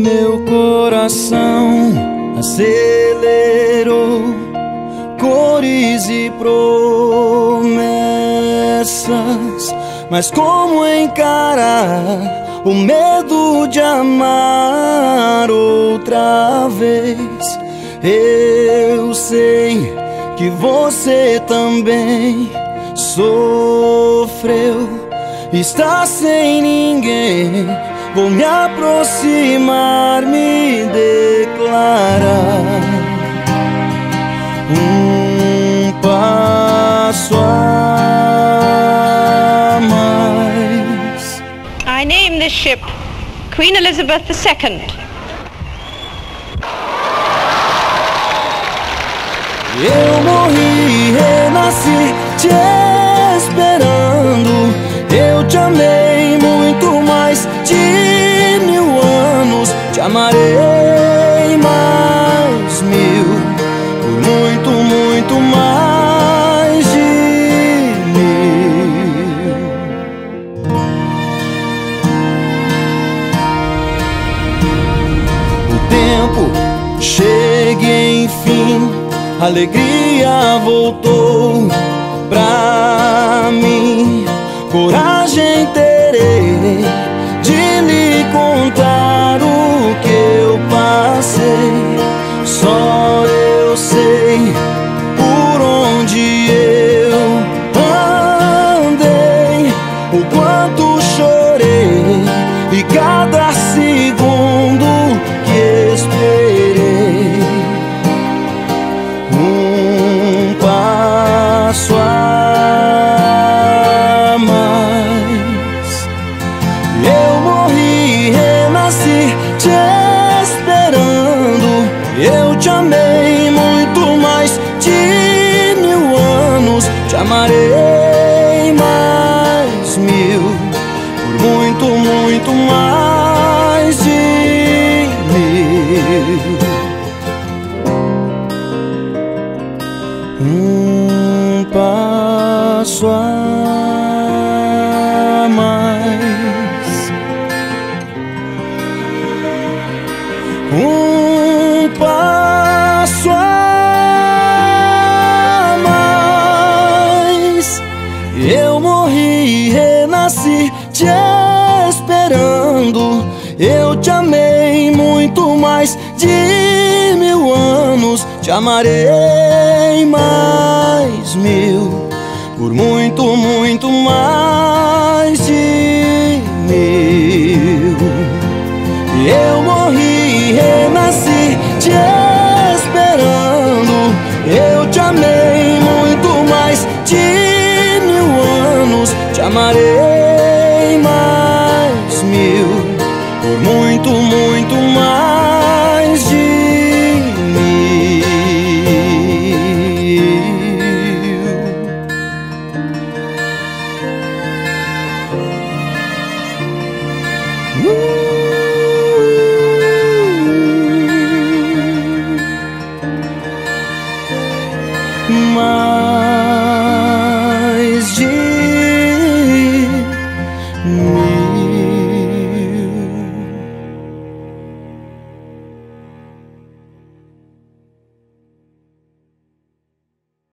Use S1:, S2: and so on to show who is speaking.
S1: Meu coração acelerou, cores e promessas, mas como encarar o medo de amar outra vez? Eu sei que você também sofreu, está sem ninguém. Vou me aproximar, me declarar passo a mais.
S2: I name this ship Queen Elizabeth II.
S1: Eu morri, renasci, te esperando. Eu te amei muito mais de 1000 anos. Te amarei mais 1000, por muito, muito mais de 1000. O tempo chega enfim, a alegria voltou pra mim. Coragem terei de lhe contar o que eu passei. Só eu sei por onde eu andei, o quanto chorei e cada segundo que esperei. Passo a mais. Eu morri, renasci, te esperando. Eu te amei muito mais de 1000 anos. Te amarei mais 1000, por muito, muito mais de 1000. Passo a mais. Passo a mais. Eu morri, renasci, te esperando. Eu te amei muito mais de 1000 anos. Te amarei mais 1000, por muito, muito mais de 1000. Eu morri, renasci, te esperando. Eu te amei muito mais de 1000 anos. Te amarei mais 1000, por muito, muito mais de 1000. Mais de 1000.